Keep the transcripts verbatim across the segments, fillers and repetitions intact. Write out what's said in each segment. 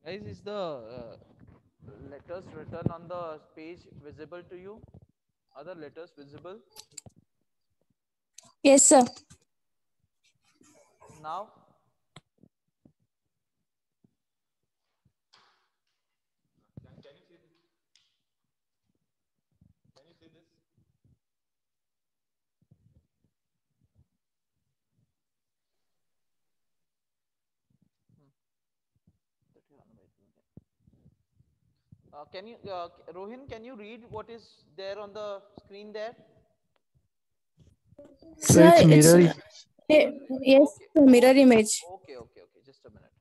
Guys, is the uh, letters written on the page visible to you? Are the letters visible Yes, sir. now? Can, can you see this? Can you see this? Uh, can you, uh, Rohin, can you read what is there on the screen there? So Sir, it's it's mirror. eh, yes, Okay, sir, mirror okay, image. okay, okay, okay. Just a minute.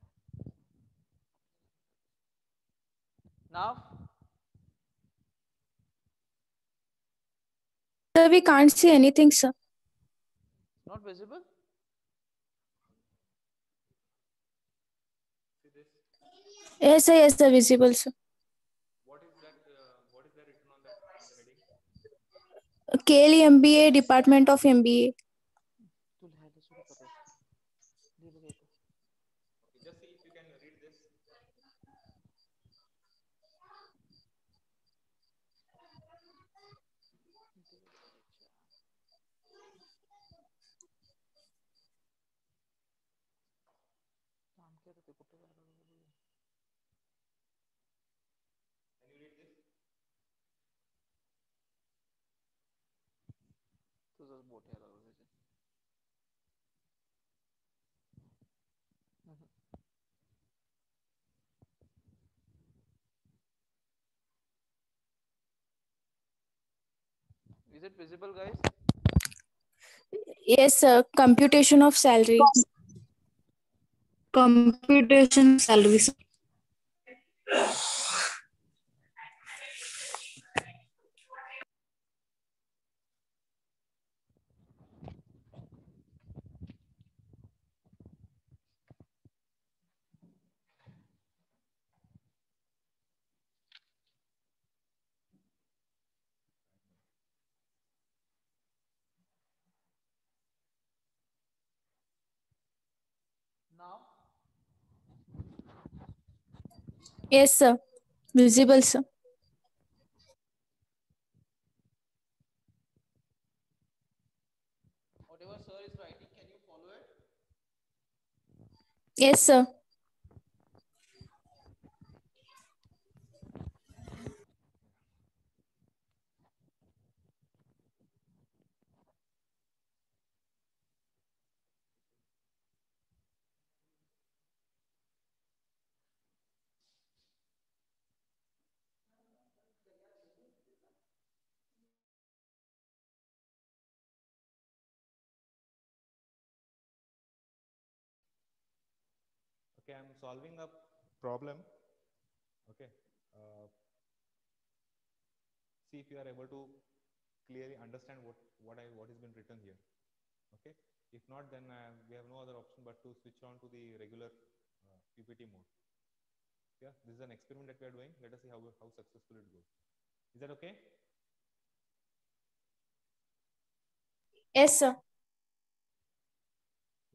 Now, Sir, we can't see anything, sir. it's not visible. See this. Yes, sir, yes, sir, visible, sir. What is that? Uh, what is there written on that on the heading? K L E M B A, Department of M B A. Okay, just see if you can read this. Can you read this? तुझंच बोट यायला लागलं त्याच्यात. Is it visible, guys? Yes, sir, computation of salary. Computation of salary, sir. Now, Yes, sir, visible, sir. whatever sir is writing, can you follow it? Yes, sir. Okay, I'm solving a problem. Okay, uh, see if you are able to clearly understand what what I what has been written here. Okay, if not, then uh, we have no other option but to switch on to the regular uh, P P T mode. Yeah, this is an experiment that we are doing. Let us see how how successful it goes. Is that okay? Yes, sir. Yeah.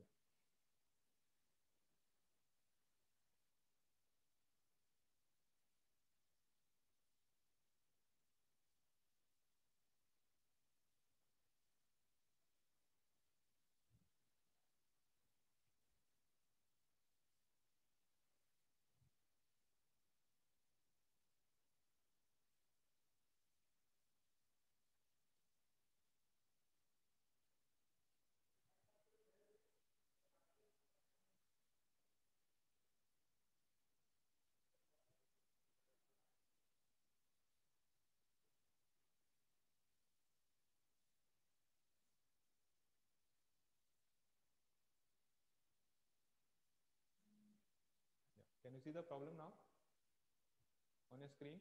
Yeah. Can you see the problem now on your screen?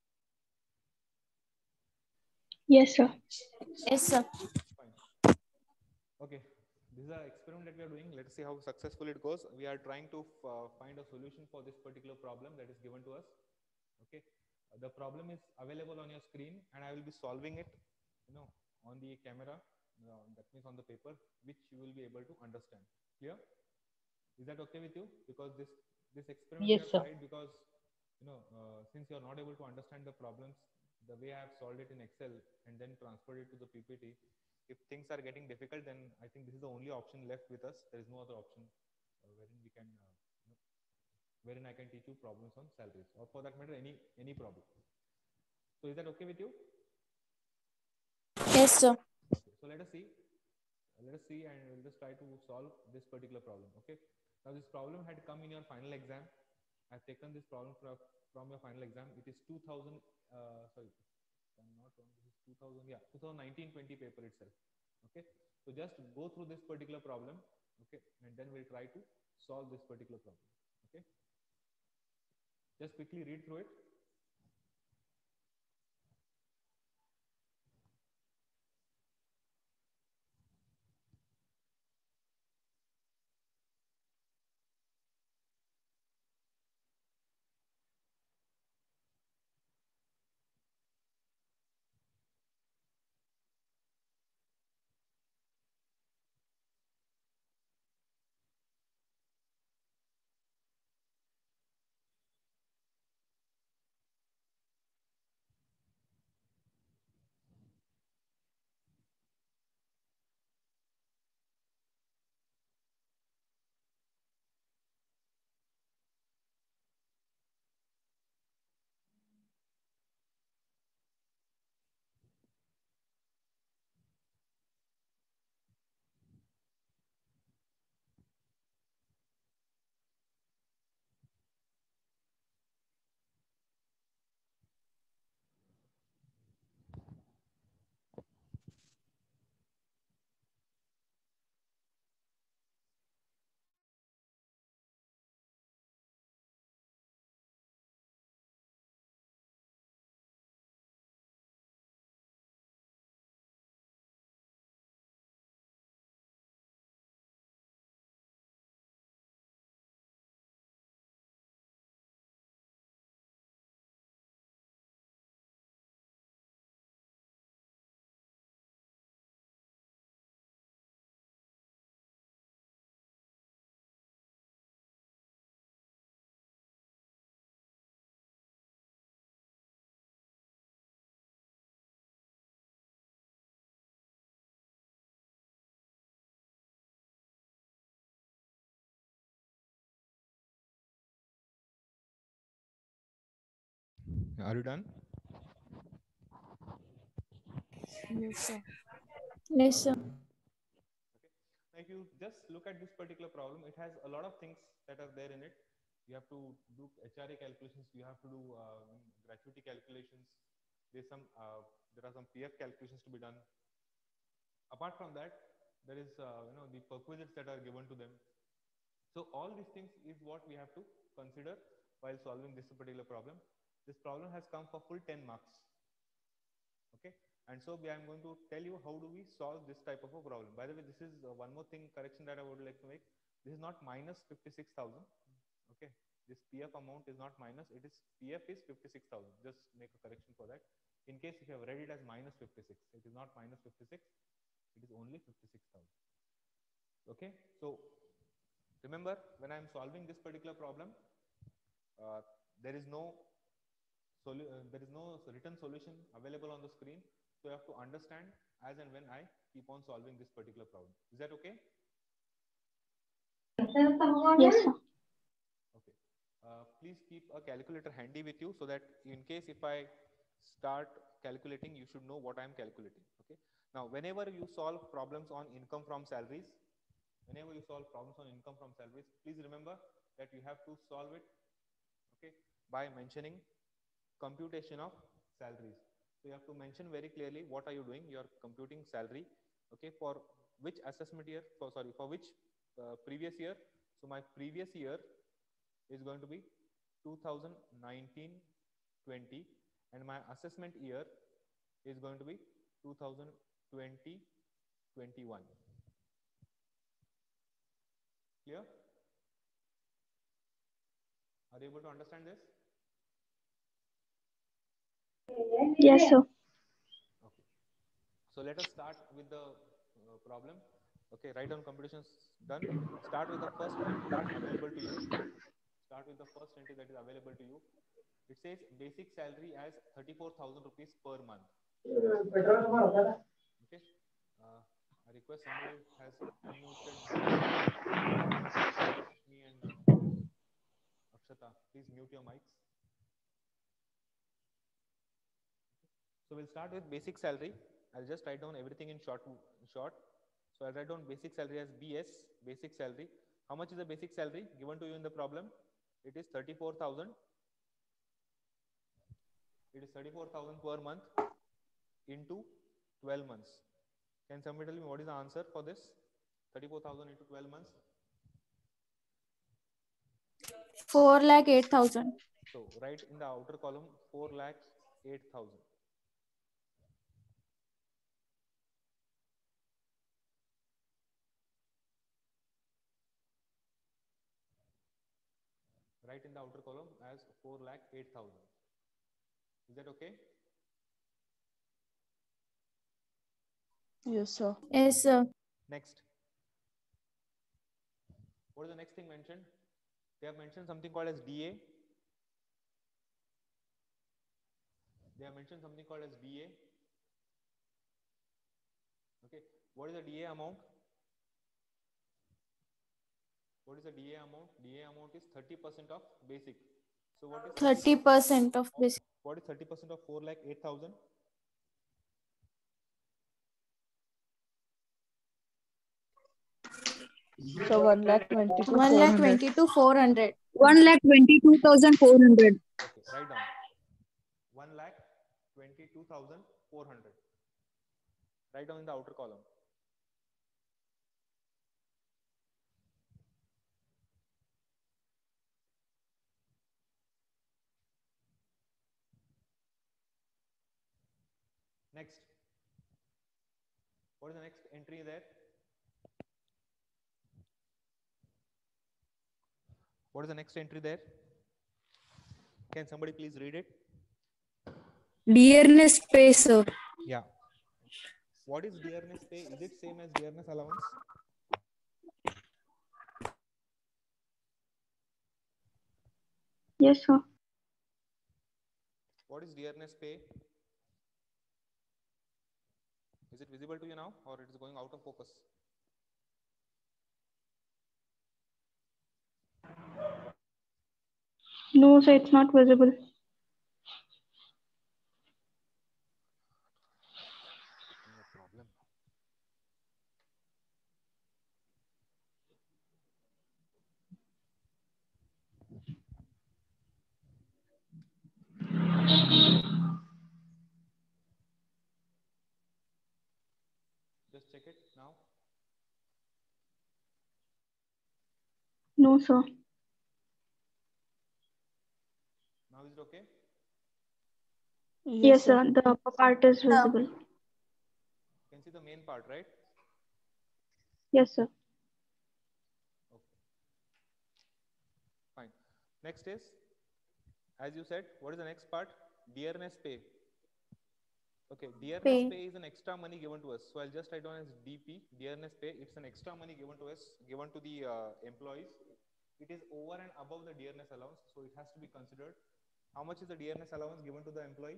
Yes, sir. Yes, sir. Fine. Okay. This is an experiment that we are doing. Let's see how successful it goes. We are trying to uh, find a solution for this particular problem that is given to us. Okay. Uh, the problem is available on your screen, and I will be solving it, you know, on the camera. Uh, that means on the paper, which you will be able to understand. Clear? Is that okay with you? Because this this experiment we Yes, have sir. tried because, you know, uh, since you are not able to understand the problems, the way I have solved it in Excel and then transferred it to the P P T, if things are getting difficult, then I think this is the only option left with us. There is no other option uh, wherein we can, uh, you know, wherein I can teach you problems on salaries, or for that matter, any any problem. So is that okay with you? Yes, sir. Okay. So let us see. Let us see, and we'll just try to solve this particular problem. Okay. Now this problem had come in your final exam. I've taken this problem from, from your final exam. It is two thousand. Uh, sorry, if I'm not wrong, this is two thousand. Yeah, twenty nineteen twenty paper itself. Okay. So just go through this particular problem. Okay, and then we'll try to solve this particular problem. Okay. Just quickly read through it. Are you done? Yes, sir. Yes, sir. Okay. Now, if you just look at this particular problem, it has a lot of things that are there in it. You have to do H R A calculations. You have to do uh, gratuity calculations. There's some. Uh, there are some P F calculations to be done. Apart from that, there is uh, you know the perquisites that are given to them. So all these things is what we have to consider while solving this particular problem. This problem has come for full ten marks. Okay, and so I am going to tell you how do we solve this type of a problem. By the way, this is uh, one more thing correction that I would like to make. This is not minus fifty-six thousand. Okay, this P F amount is not minus, it is P F is fifty-six thousand. Just make a correction for that. In case if you have read it as minus fifty-six, it is not minus fifty-six, it is only fifty-six thousand. Okay, so remember, when I am solving this particular problem, uh, there is no solu- uh, there is no written solution available on the screen. So you have to understand as and when I keep on solving this particular problem. Is that okay? Yes, sir. Okay. Uh, please keep a calculator handy with you so that in case if I start calculating, you should know what I am calculating. Okay. Now, whenever you solve problems on income from salaries, whenever you solve problems on income from salaries, please remember that you have to solve it, okay, by mentioning computation of salaries. So you have to mention very clearly what are you doing. You are computing salary, okay, for which assessment year? For sorry, for which uh, previous year? So my previous year is going to be two thousand nineteen twenty, and my assessment year is going to be two thousand twenty twenty-one. Clear? Are you able to understand this? Yes, sir. Okay. So let us start with the uh, problem. Okay, write down computations done. Start with the first one that is available to you. start with the first entry that is available to you. It says basic salary as thirty-four thousand rupees per month. Okay. Uh, I request somebody has unmuted me and uh, Akshata. Please mute your mics. So we'll start with basic salary. I'll just write down everything in short. short. So I'll write down basic salary as B S, basic salary. How much is the basic salary given to you in the problem? It is thirty-four thousand. It is thirty-four thousand per month into twelve months. Can somebody tell me what is the answer for this? thirty-four thousand into twelve months. four lakh eight thousand. So write in the outer column four lakh eight thousand. Write in the outer column as four lakh eight thousand. Is that okay? Yes, sir. Yes, sir. Next. What is the next thing mentioned? They have mentioned something called as D A. They have mentioned something called as D A. Okay. What is the D A amount? What is the D A amount? D A amount is thirty percent of basic. So what is thirty percent of basic? What is thirty percent of four lakh eight thousand? So one lakh twenty-two one lakh twenty-two four hundred. one lakh twenty-two thousand four hundred. Okay, write down. one lakh twenty-two thousand four hundred. Write down in the outer column. Next. What is the next entry there? What is the next entry there? Can somebody please read it? Dearness pay, sir. Yeah. What is dearness pay? Is it same as dearness allowance? Yes, sir. What is dearness pay? Is it visible to you now or it is going out of focus? No, sir, it's not visible. No problem. Just check it now. No, sir. Now is it okay? Yes, Yes, sir. sir. The upper part is visible. You can see the main part, right? Yes, sir. Okay. Fine. Next is, as you said, what is the next part? Dearness pay. Okay, dearness Pay. pay is an extra money given to us. So I'll just write down as D P, dearness pay. It's an extra money given to us, given to the uh, employees. It is over and above the dearness allowance, so it has to be considered. How much is the dearness allowance given to the employee?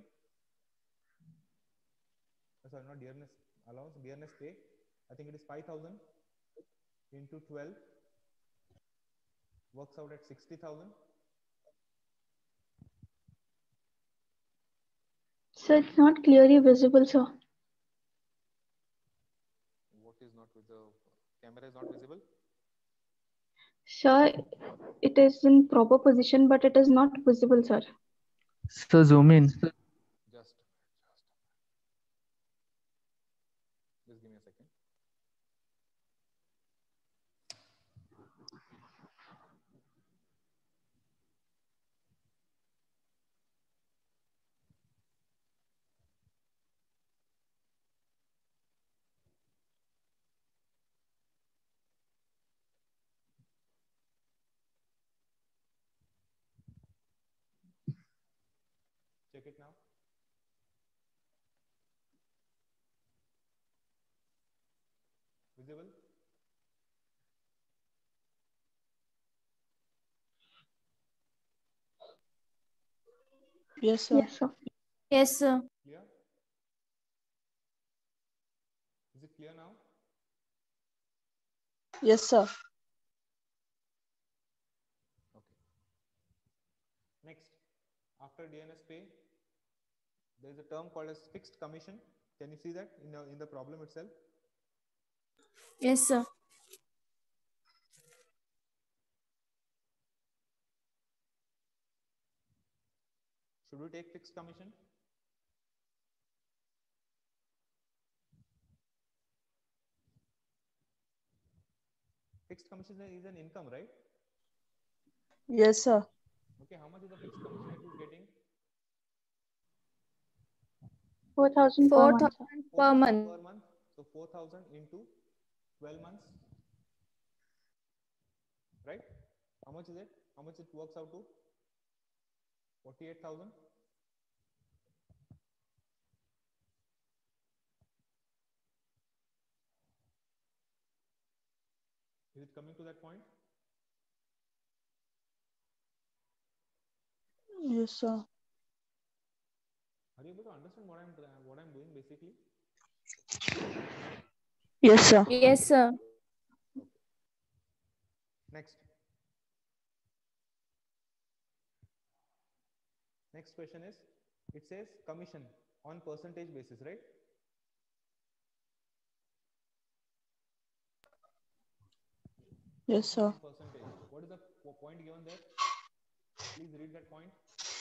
Oh, sorry, not dearness allowance, dearness pay. I think it is five thousand into twelve. Works out at sixty thousand. Sir, it's not clearly visible, sir. What is not with the camera is not visible? Sir, it is in proper position, but it is not visible, sir. So zoom in. Just, just, just give me a second. Check it now. Visible? Yes, sir. Yes, sir. Yes, sir. Clear? Is it clear now? Yes, sir. Okay. Next, after D N S pay, there is a term called as fixed commission. Can you see that in the, in the problem itself? Yes, sir. Should we take fixed commission? Fixed commission is an income, right? Yes, sir. Okay, how much is the fixed commission that he's getting? four thousand per Four month, sir. thousand four per thousand month. per month. So four thousand into twelve months, right? How much is it? How much it works out to? forty-eight thousand. Is it coming to that point? Yes, sir. Are you able to understand what I'm what I'm doing basically? Yes, sir. Yes, sir. Okay. Next. Next question is, it says commission on percentage basis, right? Yes, sir. On percentage. What is the po- point given there? Please read that point.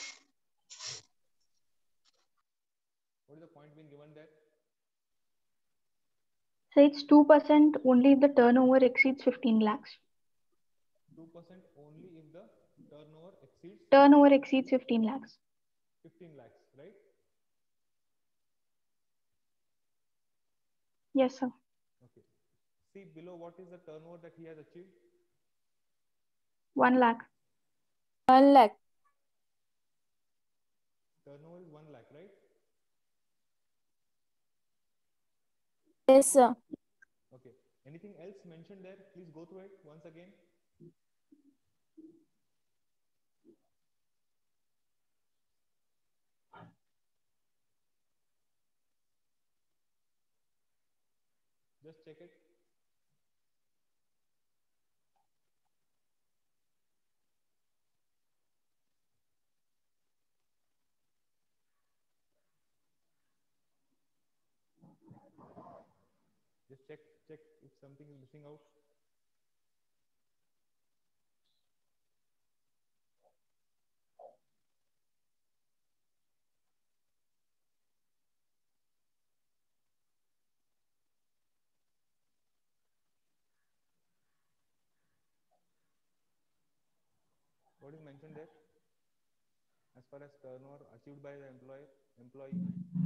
What is the point being given there? So it's two percent only if the turnover exceeds fifteen lakhs. two percent only if the turnover exceeds Turnover exceeds fifteen lakhs. fifteen lakhs, right? Yes, sir. Okay. See below, what is the turnover that he has achieved? one lakh. One lakh. Turnover is one lakh, right? Yes, sir. Okay. Anything else mentioned there? Please go through it once again. Just check it. Just check check if something is missing out. What is mentioned there? As far as turnover achieved by the employer employee.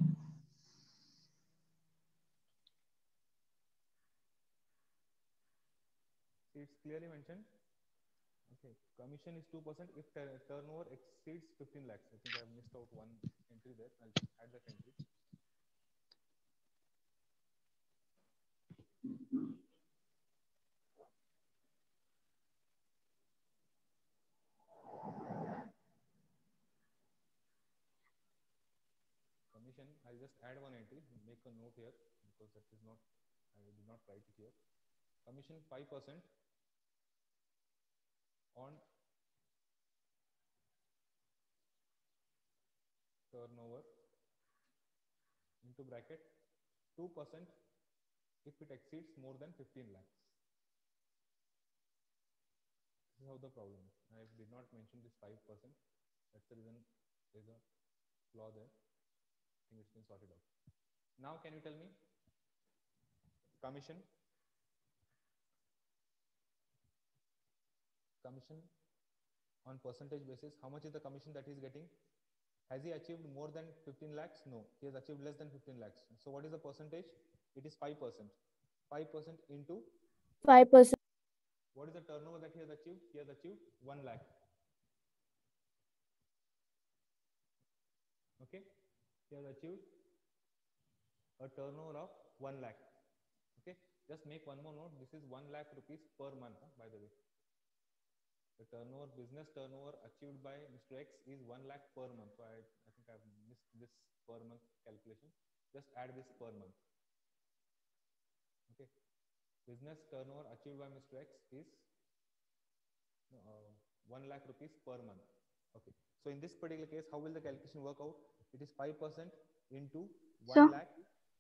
See, it's clearly mentioned. Okay, commission is two percent if tur- turnover exceeds fifteen lakhs. I think I have missed out one entry there. I'll just add that entry. Commission, I'll just add one entry, make a note here because that is not, I did not write it here. Commission five percent on turnover into bracket two percent if it exceeds more than fifteen lakhs. This is how the problem is. I did not mention this five percent. That's the reason there's a flaw there. I think it's been sorted out. Now, can you tell me commission? Commission on percentage basis, how much is the commission that he's getting? Has he achieved more than fifteen lakhs? No, he has achieved less than fifteen lakhs. So what is the percentage? It is five percent. five percent into Five percent. what is the turnover that he has achieved? He has achieved one lakh. Okay, he has achieved a turnover of one lakh. Okay, just make one more note. This is one lakh rupees per month, huh, by the way. The turnover, business turnover achieved by Mister X is one lakh per month. So I, I think I've missed this per month calculation. Just add this per month. Okay. Business turnover achieved by Mister X is uh, one lakh rupees per month. Okay. So in this particular case, how will the calculation work out? It is five percent into one Sir. lakh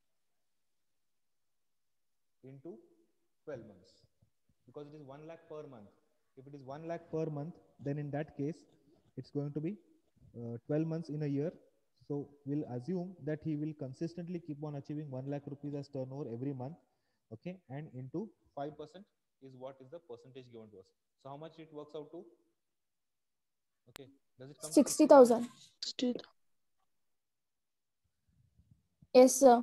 into twelve months, because it is one lakh per month. If it is one lakh per month, then in that case, it's going to be uh, twelve months in a year. So we'll assume that he will consistently keep on achieving one lakh rupees as turnover every month. Okay. And into five percent is what is the percentage given to us. So how much it works out to? Okay. Does it come to sixty thousand. Sixty. Yes, sir.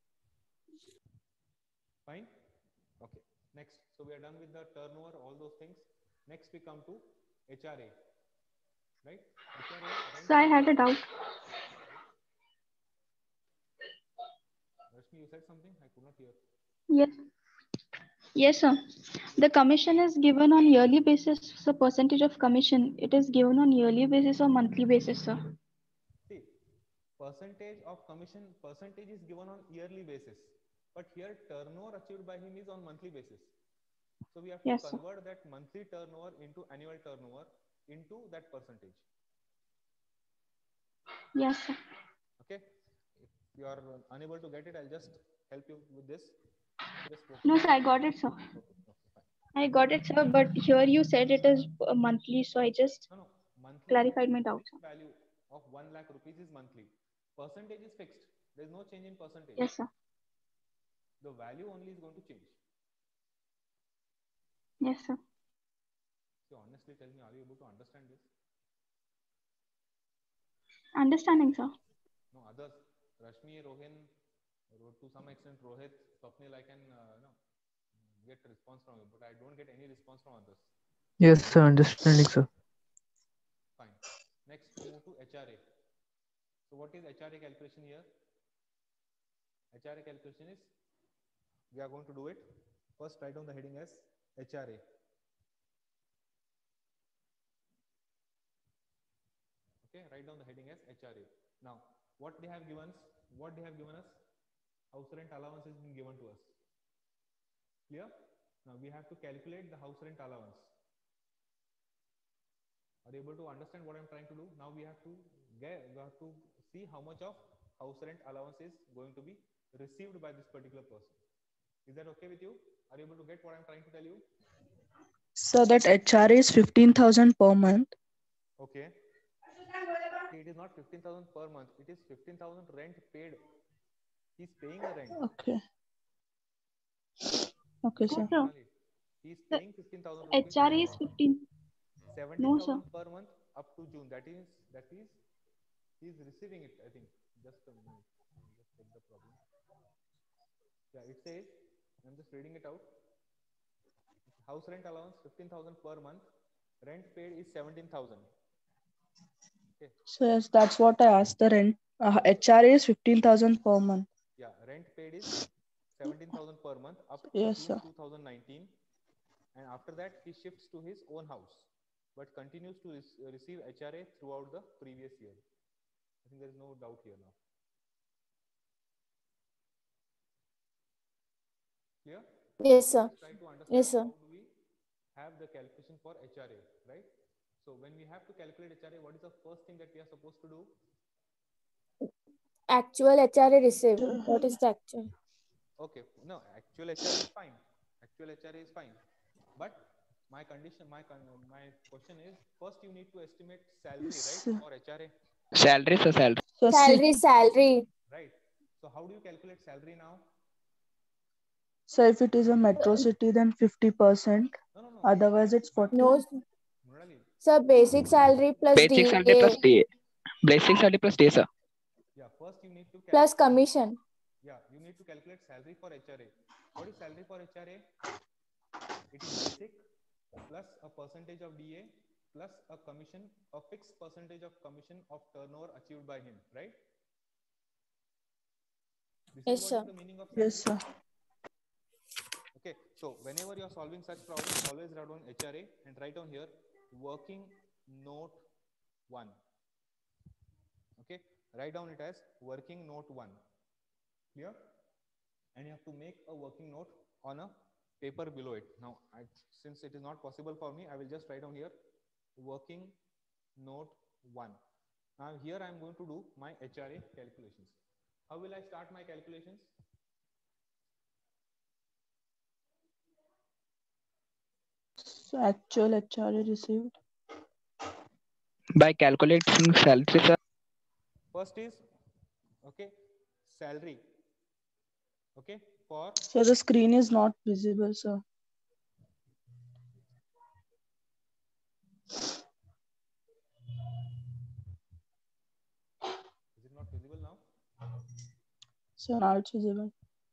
Fine. Okay. Next. So we are done with the turnover, all those things. Next we come to H R A. Right? H R A. So I had a doubt. Rashmi, you said something? I could not hear. Yes. Yes, sir. The commission is given on yearly basis. So percentage of commission, it is given on yearly basis or monthly basis, sir. See, percentage of commission, percentage is given on yearly basis. But here turnover achieved by him is on monthly basis. So we have to Yes, sir. convert that monthly turnover into annual turnover into that percentage. Yes, sir. Okay. If you are unable to get it, I'll just help you with this. Just focus. No, sir, I got it, sir. Okay, okay, fine. I got it, sir. But here you said it is uh, monthly, so I just No, no. Monthly clarified my doubt, fixed sir. value of one lakh rupees is monthly. Percentage is fixed. There is no change in percentage. Yes, sir. The value only is going to change. Yes, sir. So honestly, tell me, are you able to understand this? Understanding, sir. No, others, Rashmi, Rohin, to some extent Rohit, Swapnil, I can uh, you know, get a response from you, but I don't get any response from others. Yes, sir. Understanding, sir. Fine. Next, we move to H R A. So what is H R A calculation here? H R A calculation is, we are going to do it. First, write down the heading as H R A. Okay, write down the heading as H R A. Now, what they have given us, what they have given us, house rent allowance has been given to us. Clear? Now we have to calculate the house rent allowance. Are you able to understand what I'm trying to do? Now we have to get, we have to see how much of house rent allowance is going to be received by this particular person. Is that okay with you? Are you able to get what I'm trying to tell you? So that H R A is fifteen thousand per month. Okay. It is not fifteen thousand per month. It is fifteen thousand rent paid. He's paying a rent. Okay. Okay, sir. Yes, sir. He's The paying fifteen thousand rupees. H R A is fifteen. seventeen No, thousand sir. per month up to June. That is, that is, he's receiving it, I think. Just a minute. I'll just check the problem. Yeah, it says, I'm just reading it out. House rent allowance fifteen thousand per month. Rent paid is seventeen thousand. Okay. So yes, that's what I asked. The rent uh, H R A is fifteen thousand per month. Yeah, rent paid is seventeen thousand per month up to Yes, June sir. two thousand nineteen. And after that, he shifts to his own house, but continues to re- receive H R A throughout the previous year. I think there is no doubt here now. Clear? Yes, sir. Let's try to understand Yes, sir. how do we have the calculation for H R A, right? So when we have to calculate H R A, what is the first thing that we are supposed to do? Actual H R A received. What is the actual? Okay, no, actual H R A is fine. Actual H R A is fine. But my condition, my con my question is, first you need to estimate salary, Yes. right, for H R A, Salary, so salary. So Salary, see, salary. right? So how do you calculate salary now? so if it is a metro city, then fifty percent. No, no, no. Otherwise, it's forty. No, Murali, sir. Basic salary plus Basic salary plus D A D A. Basic salary plus D A, sir. yeah, first you need to calculate. plus commission. Yeah, you need to calculate salary for H R A. What is salary for H R A? It is basic plus a percentage of D A plus a commission, a fixed percentage of commission of turnover achieved by him, right? This Yes, is what sir. is the meaning of salary. Yes, sir. Okay, so whenever you are solving such problems, always write down H R A and write down here working note one. Okay, write down it as working note one. Clear? And you have to make a working note on a paper below it. Now, I, since it is not possible for me, I will just write down here working note one. Now here I am going to do my H R A calculations. How will I start my calculations? So actual H R A received. By calculating salary, sir. First is, okay, salary. Okay, for. So the screen is not visible, sir. Is it not visible now? So now it's visible.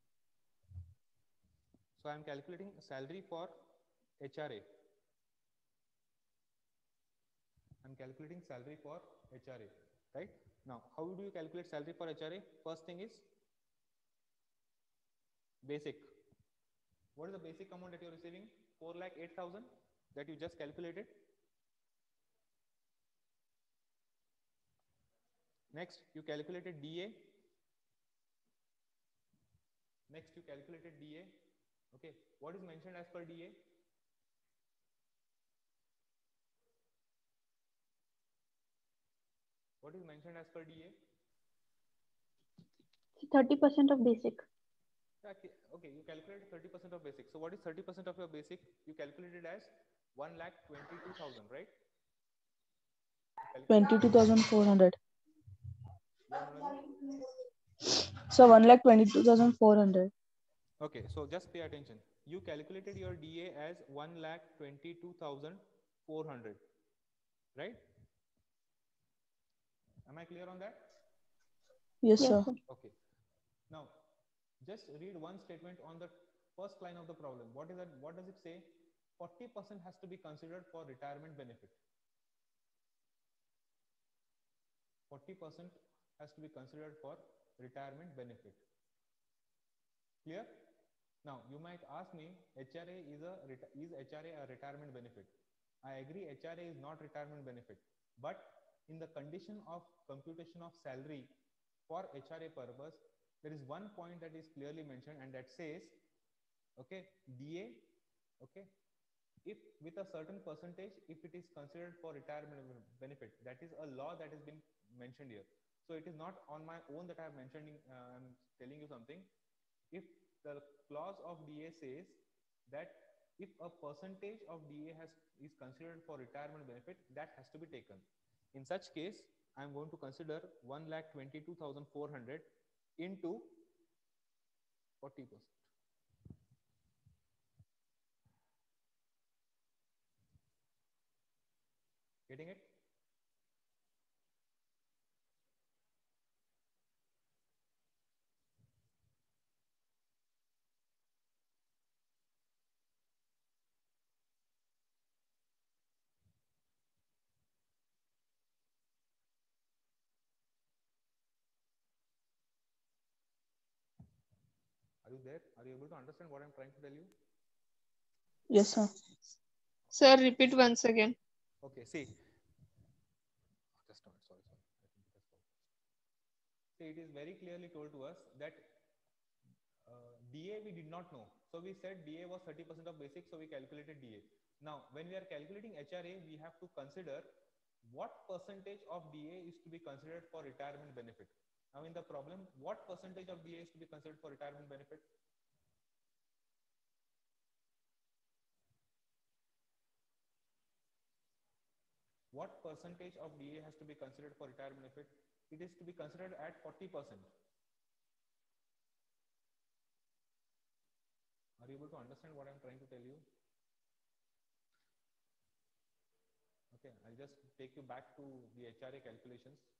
So I am calculating salary for H R A. I am calculating salary for H R A, right? Now, how do you calculate salary for H R A? First thing is basic. What is the basic amount that you are receiving? four lakh eight thousand that you just calculated. Next, you calculated D A. Next, you calculated D A. Okay, what is mentioned as per D A? What is mentioned as per D A? thirty percent of basic. Okay, okay, you calculated thirty percent of basic. So what is thirty percent of your basic? You calculated as one lakh twenty-two thousand, right? Twenty-two thousand four hundred. Yeah, Monali? So one lakh twenty-two thousand four hundred. Okay, so just pay attention. You calculated your D A as one lakh twenty-two thousand four hundred, right? Am I clear on that? Yes, Yes, sir. sir. Okay. Now, just read one statement on the first line of the problem. What is that? What does it say? forty percent has to be considered for retirement benefit. forty percent has to be considered for retirement benefit. Clear? Now, you might ask me, H R A is a is H R A a retirement benefit? I agree, H R A is not retirement benefit, but in the condition of computation of salary for H R A purpose, there is one point that is clearly mentioned, and that says, okay, D A, okay, if with a certain percentage, if it is considered for retirement benefit, that is a law that has been mentioned here. So it is not on my own that I have mentioned, uh, I'm telling you something. If the clause of D A says that if a percentage of D A has is considered for retirement benefit, that has to be taken. In such case, I am going to consider one lakh twenty-two thousand four hundred into forty percent. Getting it? Are you there? Are you able to understand what I'm trying to tell you? Yes, sir. Sir, repeat once again. Okay, see. Just a minute, sorry, sorry. I think it has paused. See, it is very clearly told to us that uh, D A we did not know. So we said D A was thirty percent of basic, so we calculated D A. Now, when we are calculating H R A, we have to consider what percentage of D A is to be considered for retirement benefit. Now, in the problem, what percentage of D A is to be considered for retirement benefit? What percentage of D A has to be considered for retirement benefit? It is to be considered at forty percent. Are you able to understand what I'm trying to tell you? Okay, I'll just take you back to the H R A calculations.